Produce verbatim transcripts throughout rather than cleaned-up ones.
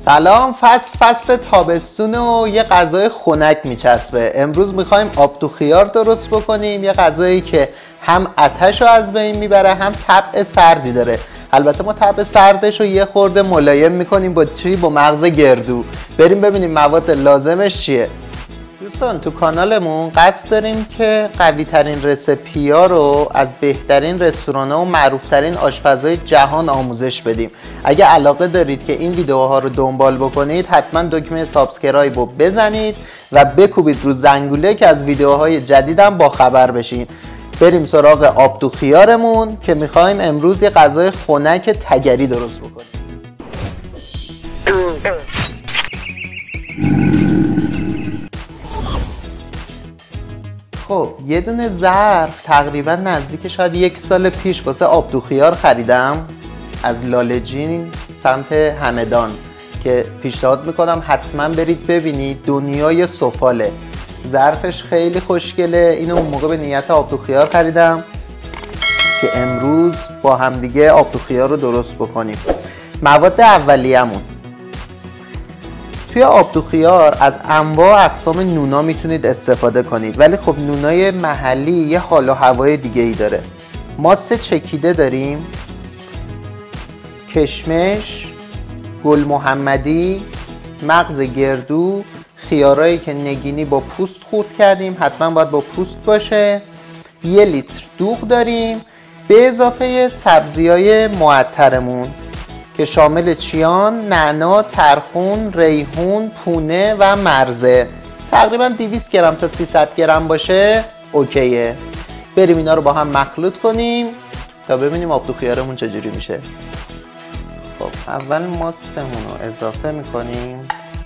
سلام. فصل فصل تابستون و یه غذای خنک میچسبه. امروز میخوایم آبدوغ خیار درست بکنیم، یه غذایی که هم آتش رو از بین میبره هم طبع سردی داره. البته ما طبع سردش رو یه خورده ملایم میکنیم با چی؟ با مغز گردو. بریم ببینیم مواد لازمش چیه. دوستان تو کانالمون قصد داریم که قوی ترین رسیپی‌ها رو از بهترین رستوران‌ها و معروفترین آشپزهای جهان آموزش بدیم. اگه علاقه دارید که این ویدیوها رو دنبال بکنید حتما دکمه سابسکرایب رو بزنید و بکوبید رو زنگوله که از ویدیوهای جدیدم با خبر بشین. بریم سراغ آبدوغ خیارمون که میخوایم امروز یه غذای خنک تگری درست بکنیم. خب یه دونه ظرف تقریبا نزدیک شاید یک سال پیش واسه آبدوغ خیار خریدم از لالجین سمت همدان که پیشنهاد میکنم حتما برید ببینید. دنیای سفاله. ظرفش خیلی خوشگله. اینو اون موقع به نیت آبدوغ خیار خریدم که امروز با همدیگه آبدوغ خیار رو درست بکنیم. مواد اولیه‌مون توی آبدوغ خیار از انواع اقسام نونا میتونید استفاده کنید، ولی خب نونای محلی یه حال و هوای دیگه ای داره. ماست چکیده داریم، کشمش، گل محمدی، مغز گردو، خیارایی که نگینی با پوست خورد کردیم، حتما باید با پوست باشه. یه لیتر دوغ داریم به اضافه سبزیای معطرمون که شامل چیان، نعنا، ترخون، ریحون، پونه و مرزه. تقریبا دویست گرم تا سیصد گرم باشه اوکیه. بریم اینا رو با هم مخلوط کنیم تا ببینیم آبدوغ خیارمون چجوری میشه. خب اول ماستمون رو اضافه میکنیم.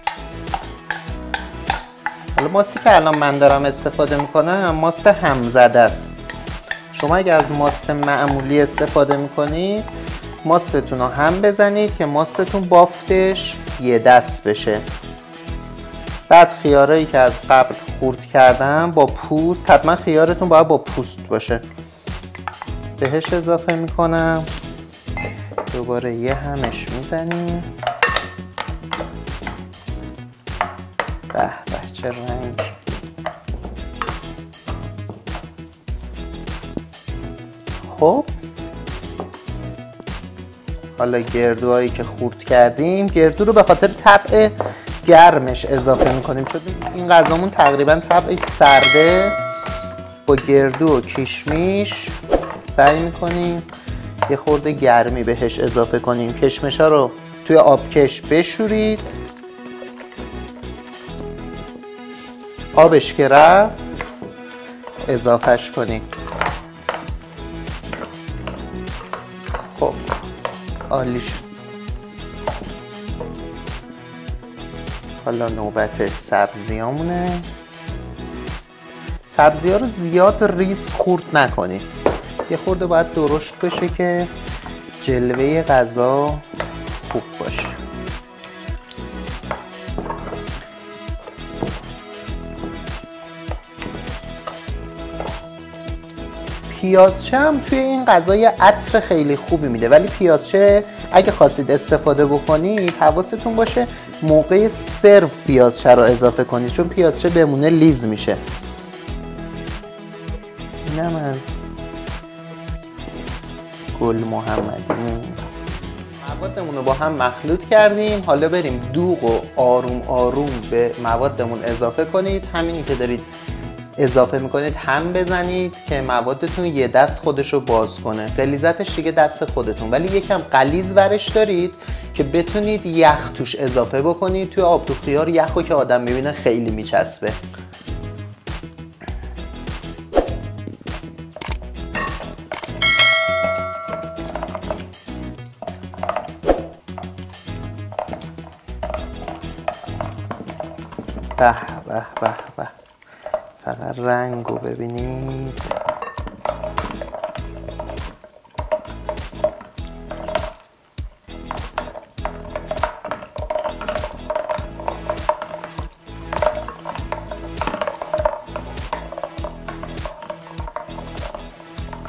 حالا ماستی که الان من دارم استفاده میکنم ماست همزده است. شما اگه از ماست معمولی استفاده میکنید ماستتون رو هم بزنید که ماستتون بافتش یه دست بشه. بعد خیارایی که از قبل خورد کردم با پوست، حتما خیارتون باید با پوست باشه، بهش اضافه میکنم. دوباره یه همش میزنیم. به به چه رنگ. خب حالا گردوهایی که خورد کردیم، گردو رو به خاطر طبع گرمش اضافه میکنیم چون این غذامون تقریبا طبعش سرده. با گردو و کشمیش سعی میکنیم یه خورده گرمی بهش اضافه کنیم. کشمش ها رو توی آبکش بشورید. آبش که رفت اضافهش کنیم. خب عالی شد. حالا نوبت سبزیامونه. سبزی ها رو زیاد ریز خورد نکنید، یه خورده باید درشت بشه که جلوه غذا خوب باشه. پیازچه هم توی این غذا یه عطر خیلی خوبی میده، ولی پیازچه اگه خواستید استفاده بکنید حواستون باشه موقع سرو پیازچه رو اضافه کنید چون پیازچه بمونه لیز میشه. اینم از گل محمدی. موادمون رو با هم مخلوط کردیم. حالا بریم دوغ و آروم آروم به موادمون اضافه کنید. همینی که دارید اضافه میکنید هم بزنید که موادتون یه دست خودش رو باز کنه. غلیظتش دیگه دست خودتون، ولی یکم غلیظ ورش دارید که بتونید یخ توش اضافه بکنید. توی آبدوغ خیار یخو که آدم میبینه خیلی میچسبه. به به به به، فقط رنگ رو ببینید.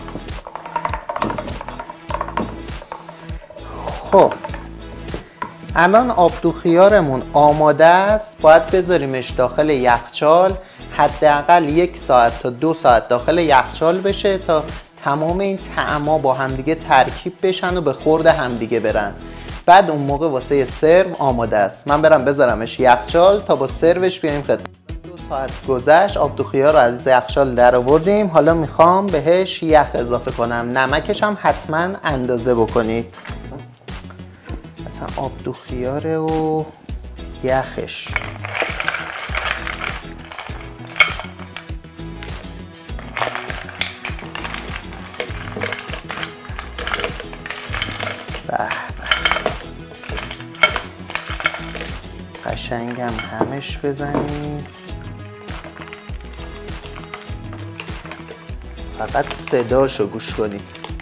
خب الان آبدوغ خیارمون آماده است. باید بذاریمش داخل یخچال حداقل یک ساعت تا دو ساعت داخل یخچال بشه تا تمام این طعما با همدیگه ترکیب بشن و به خورد همدیگه برن. بعد اون موقع واسه سرو آماده است. من برم بذارمش یخچال تا با سروش بیایم خدمت. دو ساعت گذشت، آبدوغ خیار رو از یخچال در آوردیم. حالا میخوام بهش یخ اضافه کنم. نمکش هم حتما اندازه بکنید. مثلا آبدوغ خیار و یخش. به قشنگم همش بزنید. فقط صداشو گوش کنید.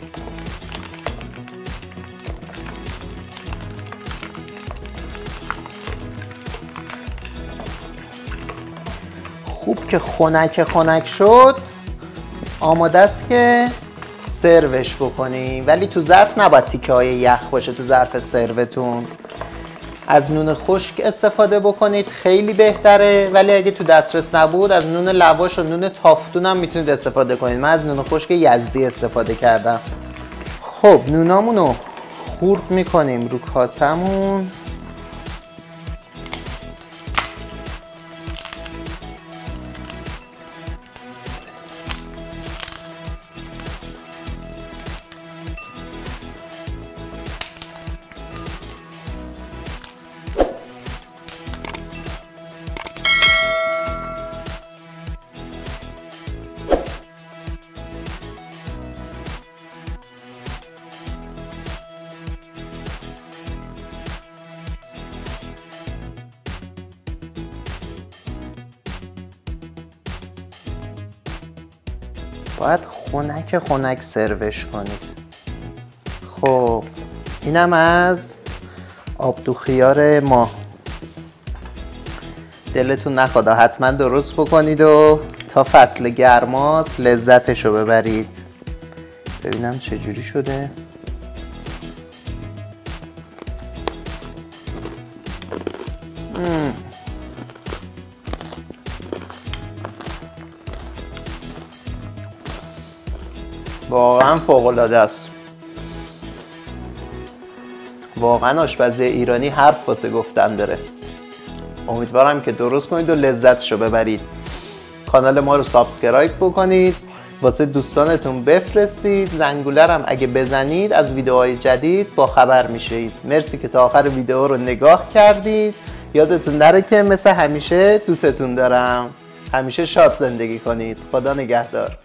خوب که خنک خنک شد آماده است که سروش بکنیم، ولی تو ظرف نباید تیکه های یخ باشه. تو ظرف سروتون از نون خشک استفاده بکنید، خیلی بهتره. ولی اگه تو دسترس نبود از نون لواش و نون تافتون هم میتونید استفاده کنید. من از نون خشک یزدی استفاده کردم. خب نونامون رو خورد میکنیم رو کاسمون. باید خنک خنک سروش کنید. خب اینم از آبدوغ خیار ما. دلتون نخواد حتما درست بکنید و تا فصل گرماست لذتشو ببرید. ببینم چجوری شده. مم. واقعا فوق‌العاده است. واقعا آشپزی ایرانی حرف واسه گفتن داره. امیدوارم که درست کنید و لذتشو ببرید. کانال ما رو سابسکرایب بکنید، واسه دوستانتون بفرستید. زنگوله هم اگه بزنید از ویدیوهای جدید با خبر میشید. مرسی که تا آخر ویدیو رو نگاه کردید. یادتون نره که مثل همیشه دوستتون دارم. همیشه شاد زندگی کنید. خدا نگهدار.